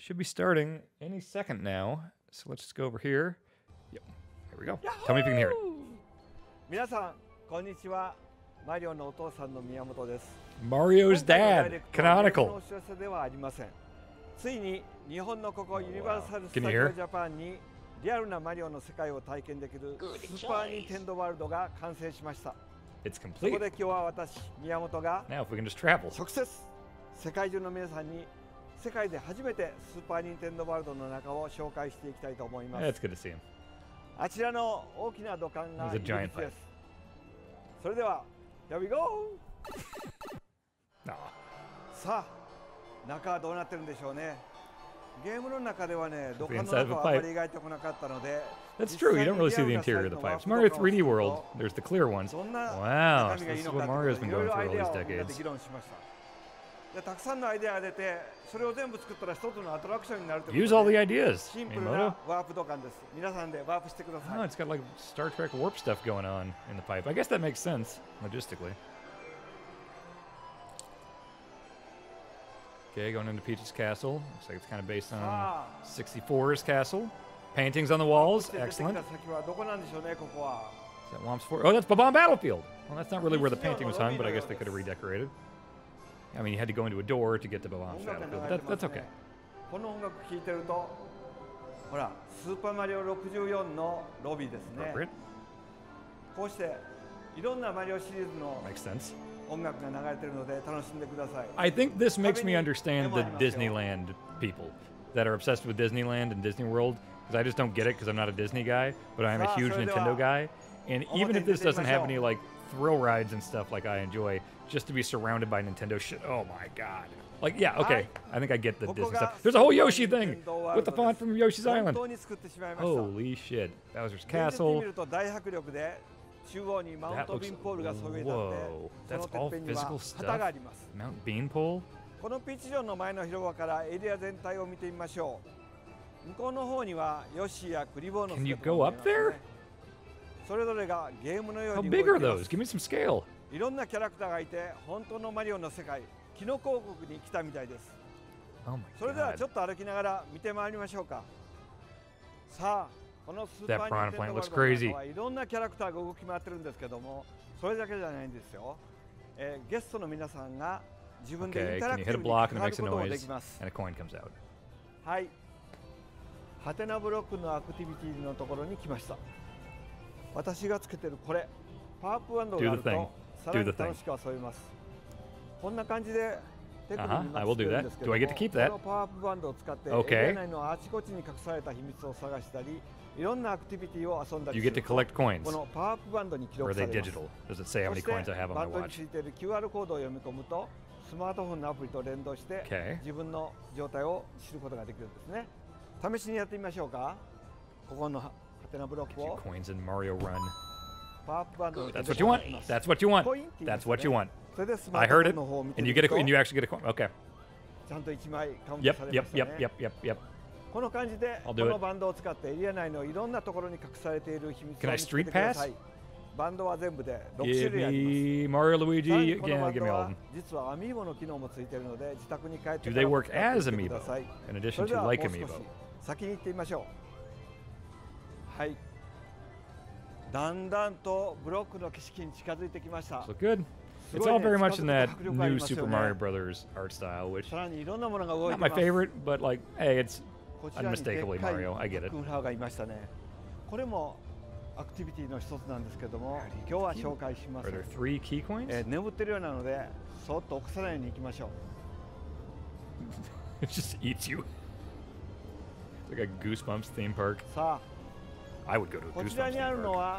should be starting any second now. So let's just go over here. Yep. Here we go. Tell me if you can hear it. 皆さんこんにちは。マリオのお父さんの宮本です。 Mario's dad, 今回のダイレクト canonical. はゲームのお知らせではありません。ついに日本のここユニバーサル・スタ Can ジ you hear? オ・ジャパンにリアルなマリオの世界を体験できるスーパー・ニンテンドー・ワールドが完成しました。 It's そこ complete. で今日は私宮本が Now if we can just travel. 直接世界中の皆さんに世界で初めてスーパー・ニンテンドー・ワールドの中を紹介していきたいと思いま Yeah, す。 it's good to see him. あちらの大きな土管が There's a 入 giant り口です。それでは Here we go! Aw. さあ中はどうなってるんでしょうね。ゲームの中ではね土管の Inside of 中 a はあまり描いてこなかったので That's true. You don't really see the interior of the pipes. Mario 3D World, there's the clear ones. どんな Wow, 中 so 身がい this い is の what か Mario's とい been ういろ going いろア through イ all デア these をみんなで decades. 議論しました。でたくさんのアイデアが出てそれを全部作ったら一つのアトラクションになるという Use こ all と the で ideas. シンプル Miyamoto. なワープ土管です。皆さんでワープしてくださ Oh, い。 it's got like Star Trek warp stuff going on in the pipe. I guess that makes sense logistically. Okay, going into Peach's castle. Looks like it's kind of based on さあ 64's castle. Paintings on the walls. 出てきた Excellent. 先はどこなんでしょうねここは。 Is that Whomp's Fort? Oh, that's Bob-omb Battlefield. Well, that's not really where the painting was hung, but I guess they could have redecorated. I mean, you had to go into a door to get to Bob-omb's 音楽が Battlefield. 流れ But てま that's す okay. ね。この音楽聴いてるとほらスーパーマリオ64のロビーですね。 Appropriate. こうしていろんなマリオシリーズの Makes sense. 音楽が流れてるので楽しんでください。 I think this makes me understand the Disneyland people that are obsessed with Disneyland and Disney World, because I just don't get it because I'm not a Disney guy, but I'm a huge Nintendo guy. And even if this doesn't have any like thrill rides and stuff like I enjoy, just to be surrounded by Nintendo shit, oh my god. Like, yeah, okay. I think I get the Disney stuff. There's a whole Yoshi thing with the font from Yoshi's 本 Island. 当に作ってしまいました。 Holy shit. Bowser's 現実に Castle. 見ると大迫力で中央にマウン That トビ looks. ンポールがそびえ立って Whoa. そ That's のて all っぺんには physical 旗があ stuff? ります。 Mount Beanpole? このピーチ城の前の広場からエリア全体を見てみましょう。向こうの方にはヨッシーやクリボーの Can you 姿が go 見え up ますね there? それぞれがゲームのよう How に動い big てい are ます those? Give me some scale. いろんなキャラクターがいて本当のマリオの世界キノコ王国に来たみたいです。 Oh my それではち god. ょっと歩きながら見て回りましょうか。さあこのスーパ That ー piranha ニンテンドー plant ワー looks ルドの crazy. 中はいろんなキャラクターが動き回ってるんですけどもそれだけじゃないんですよ。ゲストの皆さんが自分でイ Okay, ンタラ can ク you ティ hit a ブに block 関 and わ it る makes こ a ともで noise きます。 and a coin comes out? はいハテナブロックのアクティビティのところに来ました。私がつけてるこれパワーアップバンドがある Do the thing. とさら Do に the thing. 楽しく遊べます。こんな感じで手首に I マ will スク do るん that. ですけど Do I も get to keep こ that? のパワーアップバンドを使って Okay. エリア内のあちこちに隠された秘密を探したりいろんなアクティビティを遊んだり You す get る to と collect coins. このパワーアップバンドに記 Or 録 are さ they れます。 digital? Does it say how そ many して coins I have on バ my ンドに watch? ついている QR コードを読み込むとスマートフォンのアプリと連動して Okay. 自分の状態を知ることができるんですね。試しにやってみましょうか。ここのハテナブロッ Get ク you を coins in Mario Run. パワーアップバンドに That's what you want. That's what you want. コインって言うんで That's すよ what you ね want. それでスマ I ートフ heard ォ it. ンの方を見て And み you る get と a and you actually get a coin. Okay. ちゃんと1枚カウント Yep, されま yep, したね。 yep, yep, yep, yep. この感じで I'll こ do it. のバンドを使ってエリア内のいろんなところに隠されている秘密 Can を I 見つけて street ください。バンドは全部で6種 Give 類あります。 me Mario さらに Luigi この again. バン Give ド me all は of them. 実はアミーボの機能もついているので自宅に帰って Do か they ら work 使って as みてくだ amiibo さい。 in addition それで to はもう like 少し amiibo? 先に行ってみましょう。はい。だんだんとブロックの景色に近づいてきました。 Look good. す It's ごい all ね very much 近 in づ that くと迫力あり new ますよ Super ね Mario Brothers art style, which さらにいろんなものが動い not て my ます。 favorite, but like, hey, it's こちらにでっ unmistakably かい Mario. I get ロッ it. クンフラワーがいましたね。これもアクティビティの一つなんですけども、今日は紹介しま Are す。 there 3 key coins? 眠ってるようなので、そっと起こさないように行きましょう。 It just eats you. It's like a Goosebumps theme park. さ I would go to あ、 a こちら Goosebumps にある theme の park. は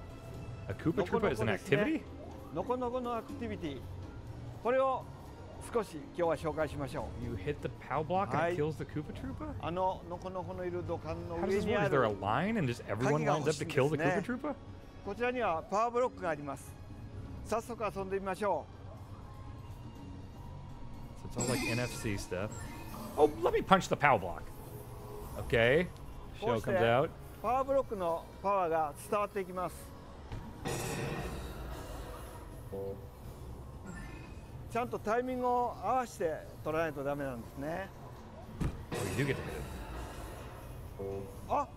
A Koopa ノコ Troopa ノ is コ an ですね activity? ノコノコのアクティビティ。これを少し今日は紹介しましょ You hit the POW block and Hi. it kills the Koopa Troopa? う。ノコノコのいる土管の How does 上 this に work? あ Is there る a line and just everyone 鍵が lines up 欲しい to ん kill the です Koopa ね。 Troopa? こちらにはパワーブロックがあります。早速遊んでみましょ So it's all like NFC stuff. Oh, let me punch the POW block. Okay. う。こう Shell して comes out. パワーブロックのパワーが伝わっていきます。ちゃんとタイミングを合わせて取らないとダメなんですね。 Oh, You do get to hit it. あ、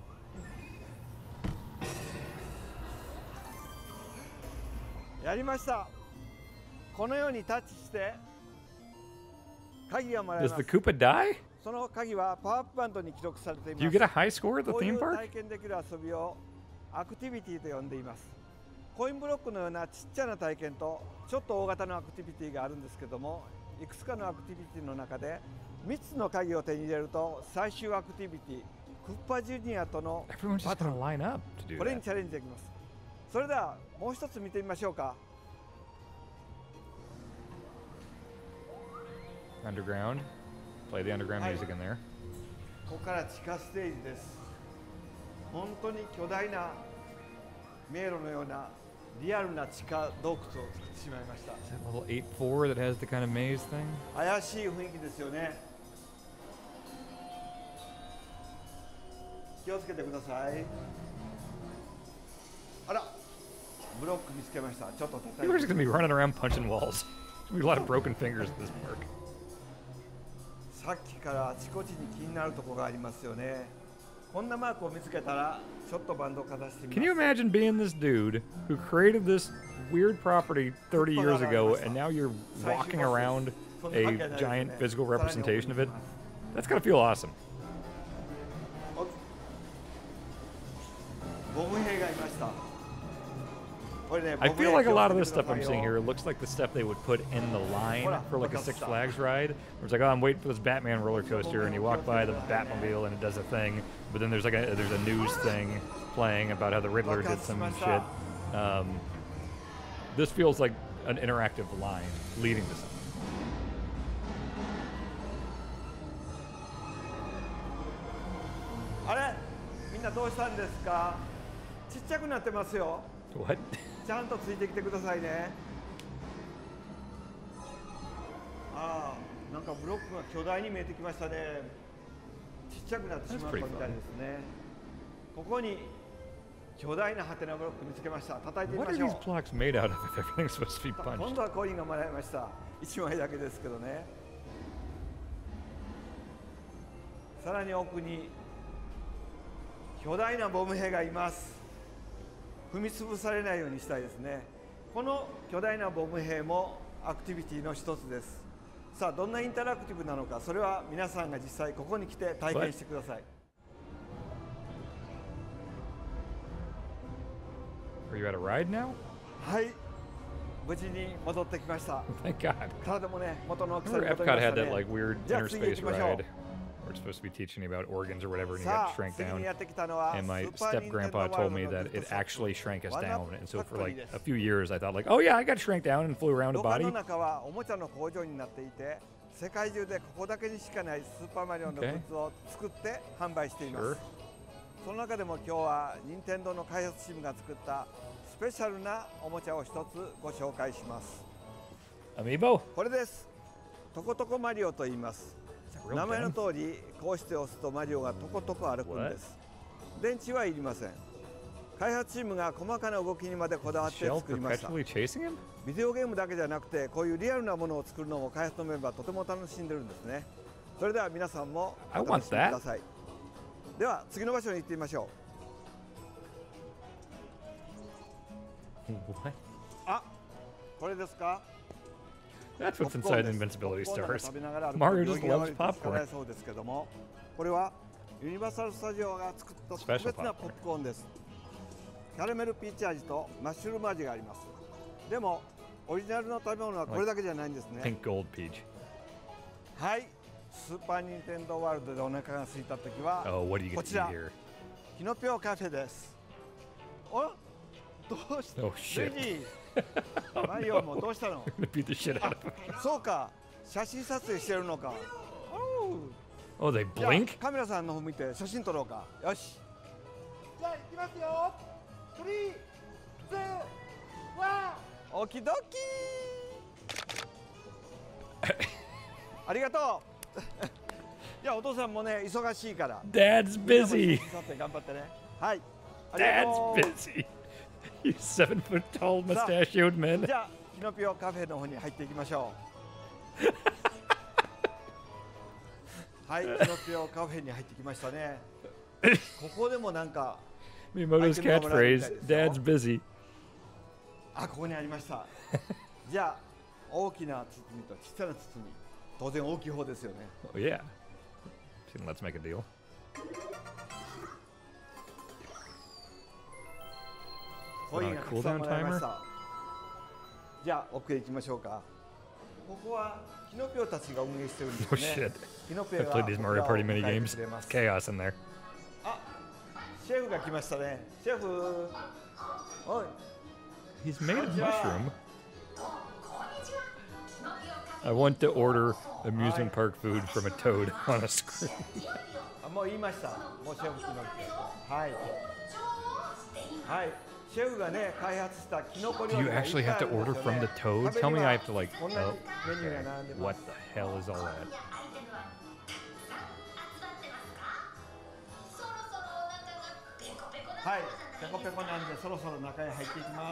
やりました。このようにタッチして鍵がもらえ Does ま the す。 Koopa die? その鍵はパワーアップバンドに記録されてい Do you ます。 get a high score at the こうい theme う park? 体験できる遊びをアクティビティと呼んでいます。コインブロックのようなちっちゃな体験とちょっと大型のアクティビティがあるんですけども、いくつかのアクティビティの中で3つの鍵を手に入れると最終アクティビティクッパジュニアとの Everyone's just バト gonna ル、 line up to do これに that. チャレンジできます。それではもう一つ見てみましょうか。 Underground. Play the underground music in there. ここから地下ステージです。本当に巨大な迷路のようなリアルな地下洞窟を作ってしまいました。 Is that level 8-4 that has the kind of maze thing? 怪しい雰囲気ですよね。気をつけてください。あら、ブロック見つけました。ちょっと叩 People are い just て。 gonna be running around punching walls. There's gonna be a lot of broken fingers in this park. さっきからあちこちに気になるところがありますよね。こんなマークを見つけたらちょっとバンドをかざしてみます。 Can you imagine being this dude who created this weird property 30 years ago and now you're walking around a giant physical representation of it? That's gotta feel awesome. ボム兵がいました。これね、 I ボム兵 feel like a lot of 気を this つけて stuff くだ I'm さい seeing よ。 here looks like the stuff they would put in the line Hola, for like a what Six the- Flags ride. Where it's like, oh, I'm waiting for this Batman roller coaster, and you walk by the Batmobile and it does a thing, but then there's like there's a news thing playing about how the Riddler did some shit. This feels like an interactive line leading to something. あれ、みんなどうしたんですか。ちっちゃくなってますよ。 What? ちゃんとついてきてくださいね。ああ、なんかブロックが巨大に見えてきましたね。ちっちゃくなってしまったみたいですね。ここに巨大なハテナブロック見つけました。叩いてみ What ま are しょ these う。 blocks made out of if everything's supposed to be 今 punched? 度はコインがもらいました。1枚だけですけどね。さらに奥に巨大なボム兵がいます。踏み潰されないようにしたいですね。この巨大なボム兵もアクティビティの一つです。さあ、どんなインタラクティブなのか、それは皆さんが実際ここに来て体験してください。 Are you at a ride now? はい、無事に戻ってきました。 Thank God. 体もね、元の大きさに Remember 戻りま Epcot した had that ね。 like weird じゃあ inner 次行 space きましょう。 ride where it's supposed to be teaching you about organs or whatever, and you さ get あ、 shrank 次 down. にやってきたのは And my スーパーニンテンドー step grandpa ワー told ル me ドの that it actually shrank us One up down. And so for like factory a few years, I thought like, oh yeah, I got shrank down and flew around a 土管 body. の中はおもちゃの工場になっていて、世界中でここだけにしかないスーパーマリオのグッズを作って販売しています。 Sure. その中でも今日は任天堂の開発チームが作ったスペシャルなおもちゃを一つご紹介します。 Amiibo. これです。トコトコマリオと言います。 Real 名前の pen? 通りこうして押すとマリオがトコトコ歩くんです。電池はいりません。開発チームが細かな動きにまでこだわって Shell 作りました。 perpetually chasing him? ビデオゲームだけじゃなくてこういうリアルなものを作るのも開発のメンバーとても楽しんでるんですね。それでは皆さんもお I 楽 want しみください。では次の場所に行ってみましょ What? う。あ、これですか。 That's ポ what's ップコーン inside で the す。 Invincibility ポップコーンを stars. 食べながら歩く Mario と just 行儀が loves 悪いと疲れ popcorn. そうですけども、これはユニバーサル・スタジオが作った特 Special 別なポップコーンです。キャラメルピーチ味とマッシュルーム味があります。でもオリジナルの食べ物はこれだけじゃないんですね。 Pink gold peach. はい、スーパーニンテンドーワールドでお腹が空いたときは Oh, what do you こ get ち to ら eat here? キノピオカフェです。お、どうした？ Oh, shit. ルイジー、マリオもどうしたの？ I'm gonna beat the shit out of him. そうか、写真撮影してるのか。おう、 Oh, they じゃあ blink? カメラさんの方見て写真撮ろうか。よし。じゃあ行きますよ。3、2、1。オキドキー。ありがとう。じゃあお父さんもね忙しいから。 Dad's みんなも busy. 写真撮影頑張ってね。はい。ありが Dad's とう。 busy. You 7-foot tall mustachioed men. じゃあキノピオカフェの方に入っていきましょう。 はい、キノピオカフェに入ってきましたね。ここでもなんか Miyamoto's catchphrase, Dad's busy. あ、ここにありました。じゃあ大きな包みと小さな包み、当然大きい方ですよね。 Oh, yeah. Let's make a deal. コインがたくさんもらいました。じゃあ奥へ行きましょうか。ここはキノピオたちが運営してるんですね。 Oh shit. キノピ I オが played these Mario Party mini 迎え games. てくれます。 Chaos in there. あ、シェフが来ましたね。シェフ。おい。 He's made of mushroom. I want to order amusement park food from a toad on a screen. あ、もう言いました。もうシェフキノピオ。はい。はい。シェフがね開発したキノコ料 Do 理 you がいっ actually ぱい have あ to るんです order よ from ね。 the toad? 壁 Tell に me は I have to like. こんなにメニューが並んでます。 What the hell is all that? はい、ペコペコなんでそろそろ中へ入っていきます。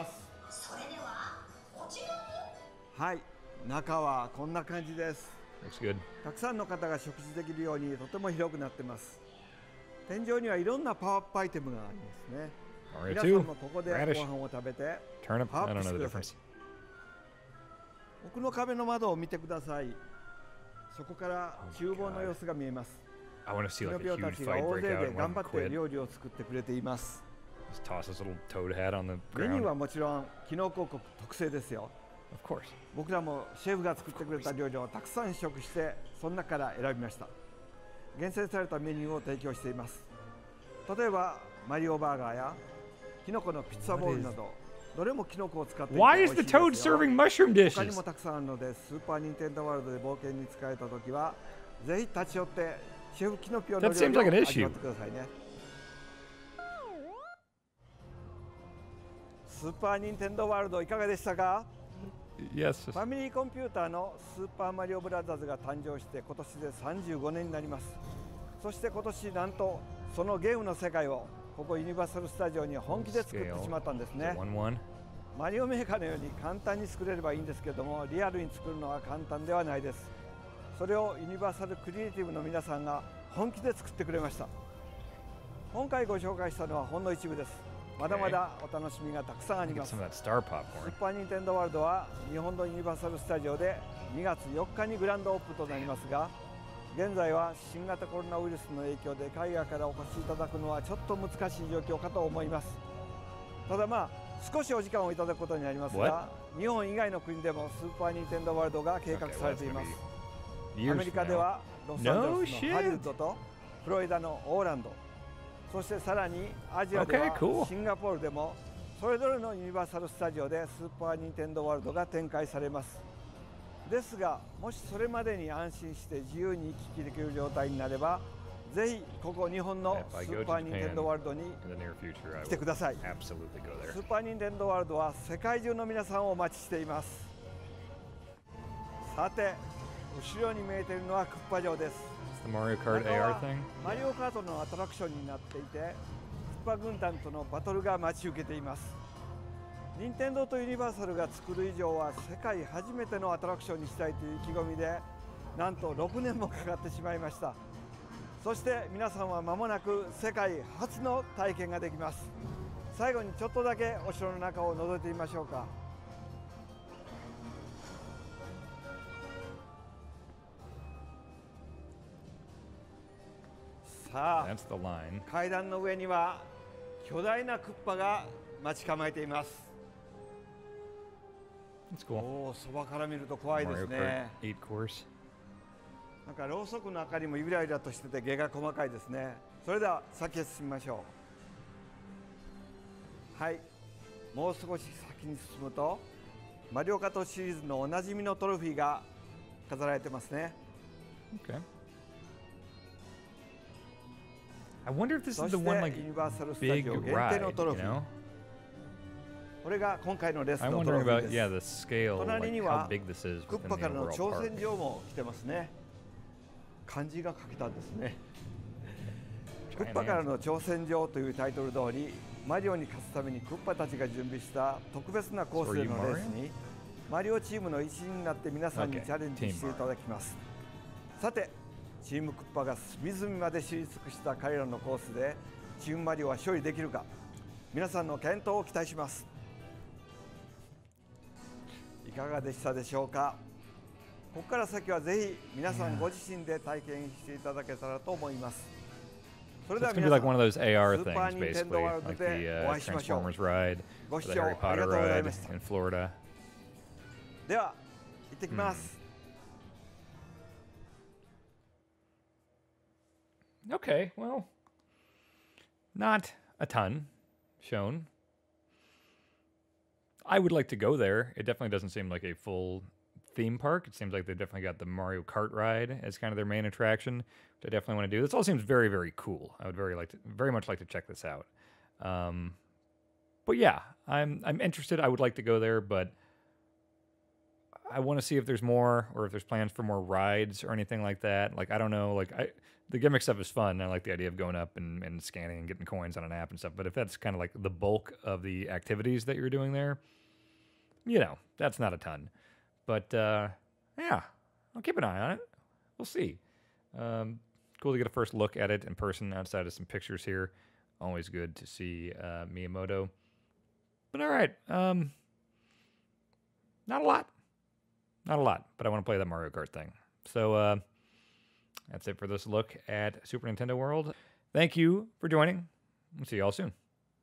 はい、中はこんな感じです。 Looks good. たくさんの方が食事できるようにとても広くなってます。天井にはいろんなパワーアップアイテムがありますね。 Mario 皆さん 2. もここで Radish. ご飯を食べて Turnip. パワー I アッ don't プ know して the ください。 difference. 奥の壁の窓を見てください。そこから厨房の様子が見えます。 I want to see キノ like ピ a オた huge ちが fight 大 break 勢 out で and 頑 one 張って quit. 料理を作ってくれています。 Just toss his little toad hat on the メニュー ground. はもちろんキノコ国特製ですよ。 Of course. 僕らもシェフが作ってくれた料理をたくさん試食して、その中から選びました。厳選されたメニューを提供しています。例えばマリオバーガーやキノコのピッツァボールなど、どれもキノコを使っていて Why 美 is 味 the しい toad ですよ。 serving mushroom 他に dishes? もたくさんあるので、スーパーニンテンドーワールドで冒険に使えたときはぜひ立ち寄ってシェフキノピオの料 That 理 seems like を an 味 issue. わってくださいね。スーパーニンテンドーワールドいかがでしたか？ Yes. ファミリーコンピューターのスーパーマリオブラザーズが誕生して今年で35年になります。そして今年なんとそのゲームの世界をここユニバーサルスタジオに本気で作ってしまったんですね。 1-1. マリオメーカーのように簡単に作れればいいんですけれども、リアルに作るのは簡単ではないです。それをユニバーサルクリエイティブの皆さんが本気で作ってくれました。今回ご紹介したのはほんの一部です。まだまだお楽しみがたくさんあり Get ます。 some of that star ス popcorn. ーパーニンテンドーワールドは日本のユニバーサル・スタジオで2月4日にグランドオープンとなりますが、現在は新型コロナウイルスの影響で海外からお越しいただくのはちょっと難しい状況かと思います。ただまあ少しお時間をいただくことになりますが、日本以外の国でもスーパーニンテンドーワールドが計画されています。ア Years メリカ from で now. はロサン No ゼルスのハリウッ shit. ドとフロリダのオーランド、そしてさらにアジアで Okay, は cool. シンガポールでもそれぞれのユニバーサル・スタジオでスーパーニンテンドーワールドが展開されます。ですが、もしそれまでに安心して自由に行き来できる状態になれば、ぜひここ日本の If I ス go ー to パーニンテンドーワールドに in the near future, I 来てく will ださい。 absolutely go ス there. ーパーニンテンドーワールドは世界中の皆さんをお待ちしています。さて、後ろに見えているのはクッパ城です。 It's the Mario 中 Kart AR は thing. マリオカートのアトラクションになっていて、クッパ軍団とのバトルが待ち受けています。任天堂とユニバーサルが作る以上は世界初めてのアトラクションにしたいという意気込みで、なんと6年もかかってしまいました。そして皆さんは間もなく世界初の体験ができます。最後にちょっとだけお城の中を覗いてみましょうか。さあ、 That's the line. 階段の上には巨大なクッパが待ち構えています。 That's cool. おお、そばから見ると怖いです Mario ね。 Kart 8 course. なんかろうそくの明かりもゆらゆらとしてて毛が細かいですね。それでは先へ進みましょう。はい、もう少し先に進むとマリオカートシリーズのおなじみのトロフィーが飾られてますね。 Okay. I wonder if this そ is し the て one like ユニバーサル・スタ big ジオ限定 ride, のトロ you フィー、 know? これが今回のレース I'm のト wondering ロフィー about です。 yeah the scale, 隣 like に how は big this is クッ within パ the からの overall 挑 park. 戦状も来てますね。漢字が書けたんですね。クッパからの挑戦状というタイトル通り、マリオに勝つためにクッパたちが準備した特別なコースでのレースにマリオチームの一員になって皆さんにチャレンジしていただきます。さて、 チームクッパが隅々まで知り尽くした彼らのコースでチームマリオは勝利できるか、皆さんの健闘を期待します。いかがでしたでしょうか。ここから先はぜひ皆さんご自身で体験していただけたらと思います。それでは皆さん、スーパーニンテンドーワールドでお会いしましょう。ご視聴ありがとうございました。では行ってきます。 Okay, well, not a ton shown. I would like to go there. It definitely doesn't seem like a full theme park. It seems like they definitely got the Mario Kart ride as kind of their main attraction, which I definitely want to do. This all seems very, very cool. I would very much like to check this out. But yeah, I'm interested. I would like to go there, but I want to see if there's more, or if there's plans for more rides or anything like that. Like, I don't know. Like, the gimmick stuff is fun. I like the idea of going up and scanning and getting coins on an app and stuff. But if that's kind of like the bulk of the activities that you're doing there, you know, that's not a ton. But yeah, I'll keep an eye on it. We'll see. Cool to get a first look at it in person outside of some pictures here. Always good to see Miyamoto. But all right, not a lot. Not a lot, but I want to play that Mario Kart thing. So that's it for this look at Super Nintendo World. Thank you for joining. We'll see you all soon.